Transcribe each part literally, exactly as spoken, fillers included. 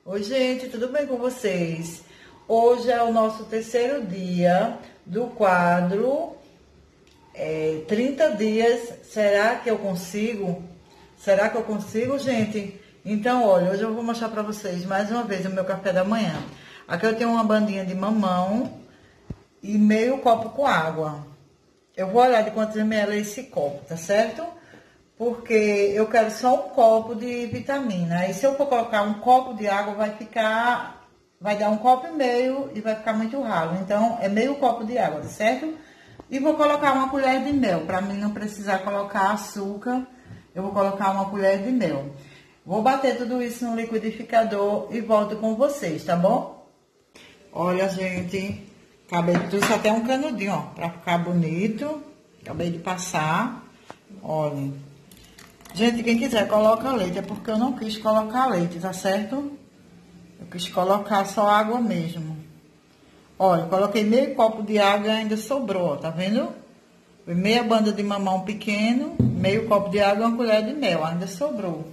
Oi, gente, tudo bem com vocês? Hoje é o nosso terceiro dia do quadro é, trinta dias. Será que eu consigo? Será que eu consigo, gente? Então, olha, hoje eu vou mostrar para vocês mais uma vez o meu café da manhã. Aqui eu tenho uma bandinha de mamão e meio copo com água. Eu vou olhar de quantos ml é esse copo, tá certo? Porque eu quero só um copo de vitamina. Aí se eu for colocar um copo de água, vai ficar, vai dar um copo e meio e vai ficar muito ralo. Então, é meio copo de água, tá certo? E vou colocar uma colher de mel. Para mim não precisar colocar açúcar, eu vou colocar uma colher de mel. Vou bater tudo isso no liquidificador e volto com vocês, tá bom? Olha, gente, acabei de trouxe até um canudinho, ó, pra ficar bonito. Acabei de passar, olha. Gente, quem quiser coloca leite, é porque eu não quis colocar leite, tá certo? Eu quis colocar só água mesmo. Olha, coloquei meio copo de água e ainda sobrou, ó, tá vendo? Foi meia banda de mamão pequeno, meio copo de água e uma colher de mel, ainda sobrou.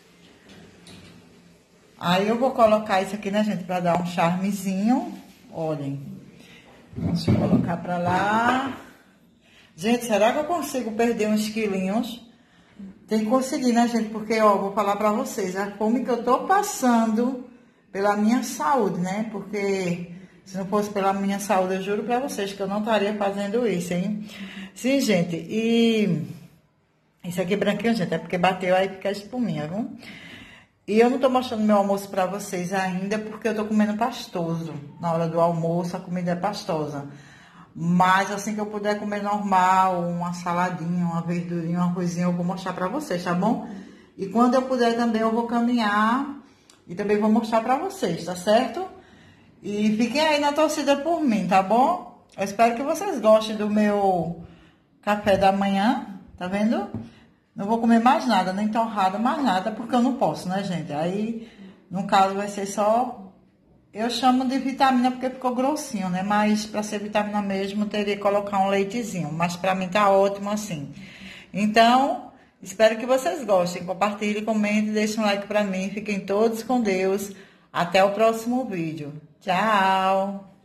Aí eu vou colocar isso aqui, né, gente, pra dar um charmezinho. Olhem. Deixa eu colocar pra lá. Gente, será que eu consigo perder uns quilinhos? Tem que conseguir, né, gente? Porque, ó, vou falar pra vocês, a fome que eu tô passando pela minha saúde, né? Porque se não fosse pela minha saúde, eu juro pra vocês que eu não estaria fazendo isso, hein? Sim, gente, e isso aqui branquinho, gente, é porque bateu aí fica a espuminha, viu? E eu não tô mostrando meu almoço pra vocês ainda, porque eu tô comendo pastoso. Na hora do almoço, a comida é pastosa. Mas assim que eu puder comer normal, uma saladinha, uma verdurinha, um arrozinho, eu vou mostrar pra vocês, tá bom? E quando eu puder também, eu vou caminhar e também vou mostrar pra vocês, tá certo? E fiquem aí na torcida por mim, tá bom? Eu espero que vocês gostem do meu café da manhã, tá vendo? Não vou comer mais nada, nem torrada, mais nada, porque eu não posso, né, gente? Aí, no caso, vai ser só... Eu chamo de vitamina porque ficou grossinho, né? Mas para ser vitamina mesmo, teria que colocar um leitezinho. Mas para mim tá ótimo assim. Então, espero que vocês gostem. Compartilhem, comentem, deixem um like para mim. Fiquem todos com Deus. Até o próximo vídeo. Tchau!